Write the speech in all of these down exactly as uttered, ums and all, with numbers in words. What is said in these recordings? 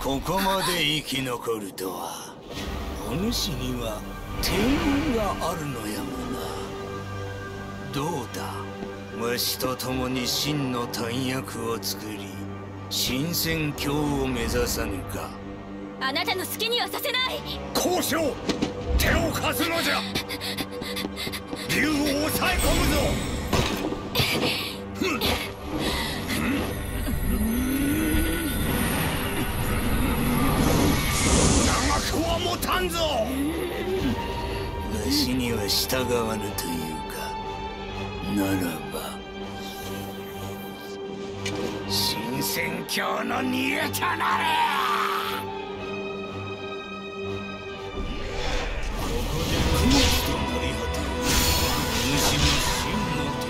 ここまで生き残るとは。お主には天運があるのやもな。どうだ、わしと共に真の大役を作り新戦況を目指さぬか。 あなたの好きにはさせない。 交渉、手を貸すのじゃ。竜を抑え込むぞ。長くは持たんぞ。わしには従わぬというか。ならば新戦況の逃げとなれ。ここで雲となり果てるお主の真の手。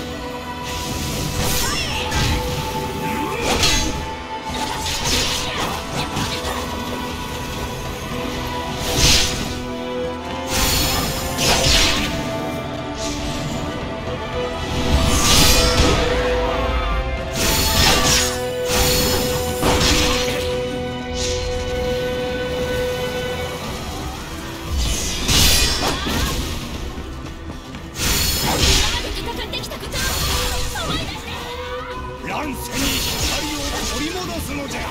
乱世に光を取り戻すのじゃ。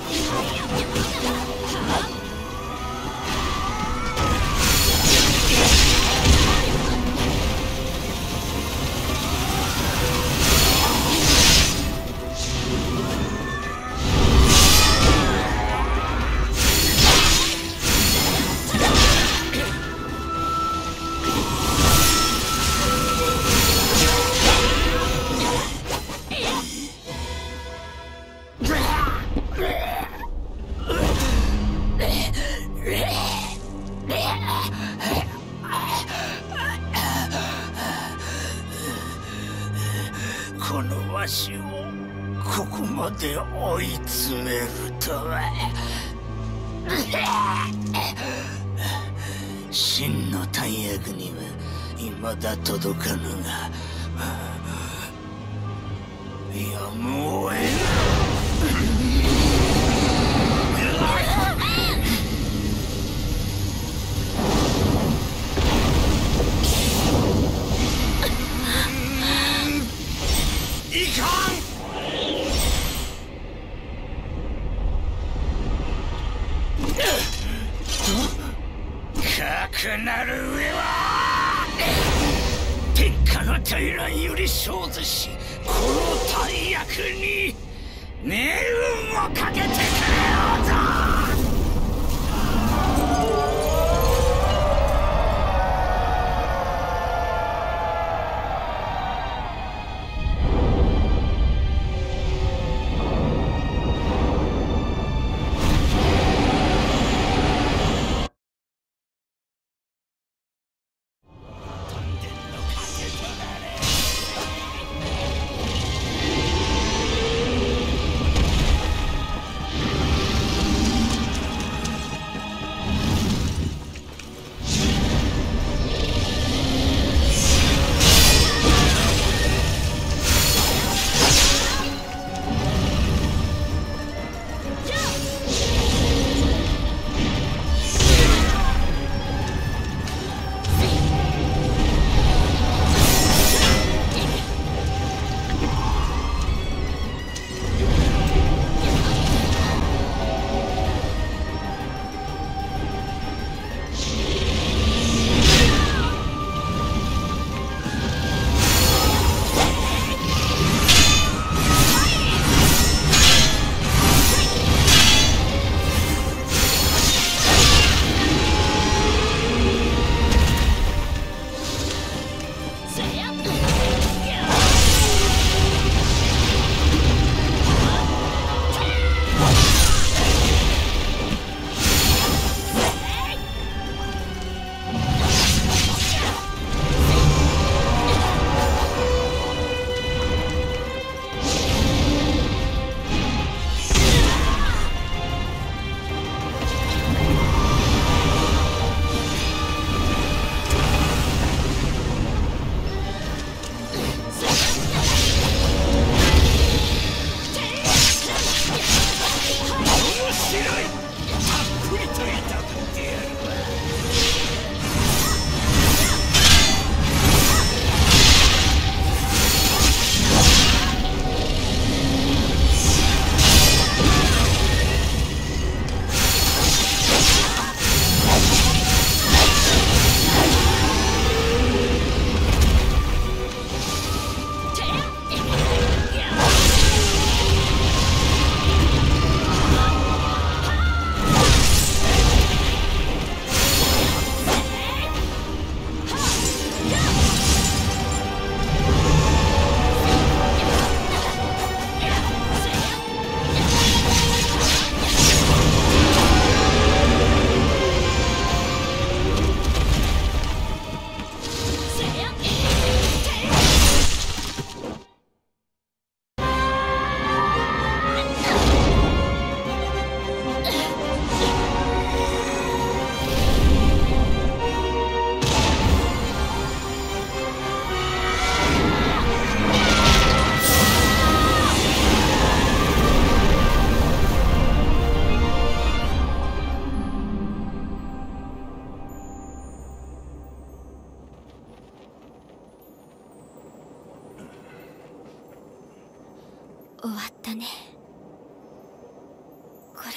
このわしをここまで追い詰めるとは。真の大役には未だ届かぬが、やむを得ぬ。いかん。かくなる上は天下の大乱より生ずし、この大役に命運をかけてくれようぞ。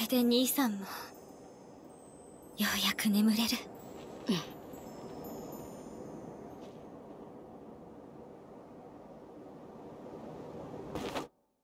れで兄さんもようやく眠れる。 うん。